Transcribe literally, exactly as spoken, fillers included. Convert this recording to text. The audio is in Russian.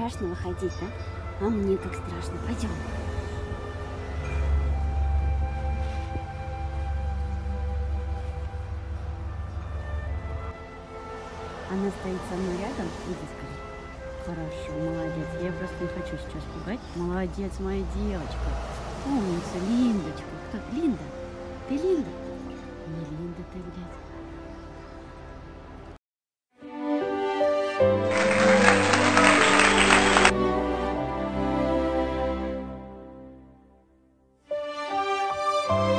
страшно выходить, да? А мне как страшно. Пойдем. Она стоит со мной рядом. Иди, скажи. Хорошо, молодец. Я просто не хочу сейчас пугать. Молодец, моя девочка. Умница, Линдочка. Кто? Линда? Ты Линда? Не Линда ты, блядь. Thank you.